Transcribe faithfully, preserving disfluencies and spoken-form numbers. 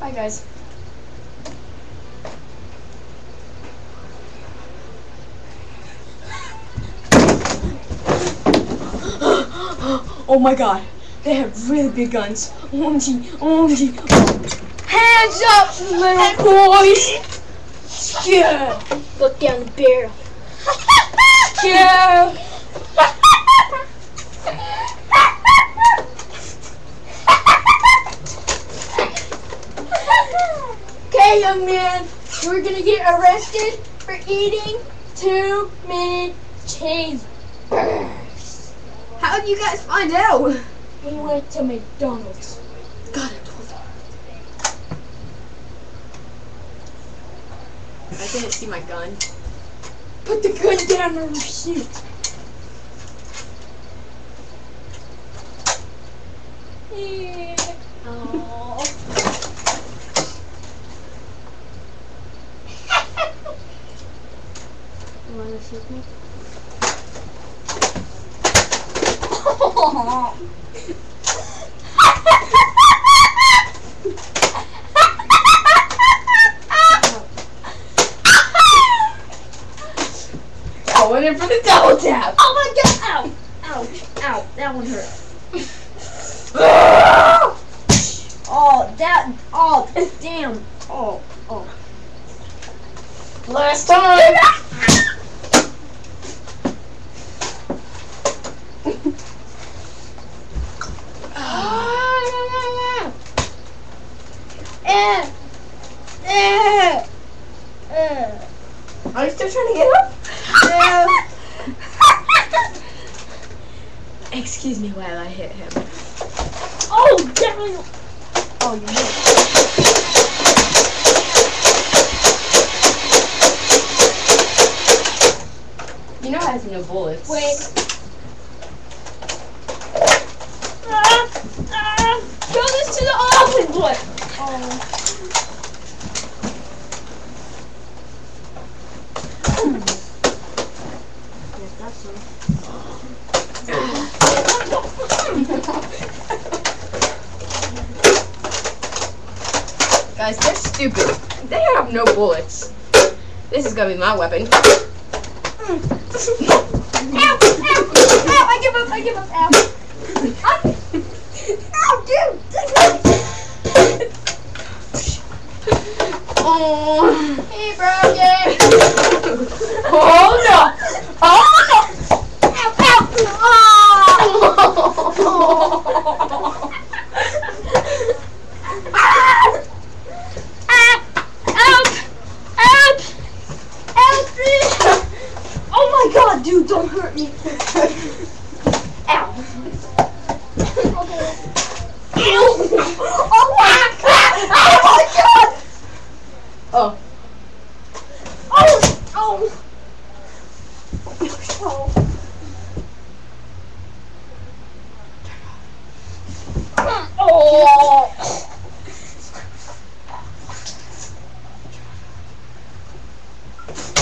Bye, guys. Oh my god, they have really big guns. O M G, O M G. Hands up, little boys! Yeah. Look down the barrel. Yeah. Okay, young man, we're gonna get arrested for eating too many cheeseburgers. How did you guys find out? We went to McDonald's. God, I told you. I didn't see my gun. Put the gun down or shoot. Yeah. Oh. You wanna shoot me? Going in for the double tap. Oh my god! Ow! Ouch! Ow! That one hurt. Oh, that. Oh, damn. Oh, oh. Last time. Eh, eh, eh. Are you still trying to get up? Eh. Excuse me while I hit him. Oh, definitely. Oh, you hit. You know it has no bullets. Wait. Ah, ah, throw this to the oven boy. Oh. Yes, that's some. Guys, they're stupid. They have no bullets. This is gonna be my weapon. Ow! Ow! Ow! I give up! I give up! Ow! Ow! Ow, dude! Oh, He broke it! oh no! Oh no! Ow! Ow! Oh! Ah! Ah! Help! Help! Help me! Oh my god, dude, don't hurt me. Ow. Okay. Ow. Oh my god! Oh my god! Oh. Oh! Oh! Oh. Oh!